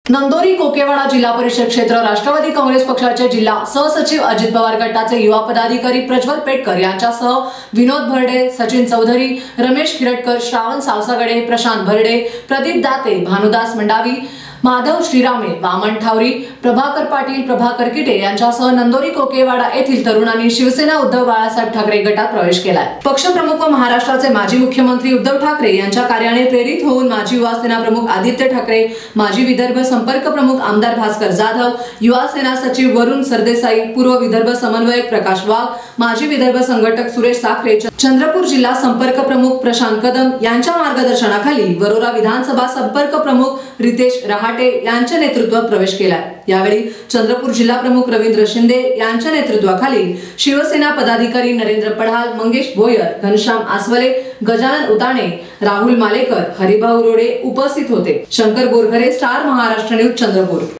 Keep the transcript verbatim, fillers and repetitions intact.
नंदोरी कोकेवाडा जिल्हा परिषद क्षेत्र राष्ट्रवादी काँग्रेस पक्षाचे जिल्हा सहसचिव अजित पवार गटाचे युवा पदाधिकारी प्रज्वल पेटकर यांच्यासह विनोद भरडे, सचिन चौधरी, रमेश खिरटकर, श्रावण सावसागडे, प्रशांत भरडे, प्रदीप दाते, भानुदास मंडावी, माधव श्रीरामे, वामन ठावरी, प्रभाकर पाटील, प्रभाकर किटे यांच्यासह नंदोरी कोकेवाडा येथील तरुणांनी शिवसेना उद्धव बाळासाहेब ठाकरे गटात प्रवेश केलाय। पक्षप्रमुख व महाराष्ट्राचे माजी मुख्यमंत्री उद्धव ठाकरे यांच्या कार्याने प्रेरित होऊन माजी युवा सेना प्रमुख आदित्य ठाकरे, माजी विदर्भ संपर्क प्रमुख आमदार भास्कर जाधव, युवा सेना सचिव वरुण सरदेसाई, पूर्व विदर्भ समन्वयक प्रकाश वाघ, माजी विदर्भ संघटक सुरेश साखरे, चंद्रपूर जिल्हा संपर्क प्रमुख प्रशांत कदम यांच्या मार्गदर्शनाखाली वरोरा विधानसभा संपर्क प्रमुख रितेश रहाटे यांच्या नेतृत्वात प्रवेश केला। यावेळी चंद्रपूर जिल्हा प्रमुख रवींद्र शिंदे यांच्या नेतृत्वाखाली शिवसेना पदाधिकारी नरेंद्र पढाल, मंगेश भोयर, घनश्याम आसवले, गजानन उताणे, राहुल मालेकर, हरिभाऊ रोडे उपस्थित होते। Shankar Borghare, star Maharashtra news, Chandrapur.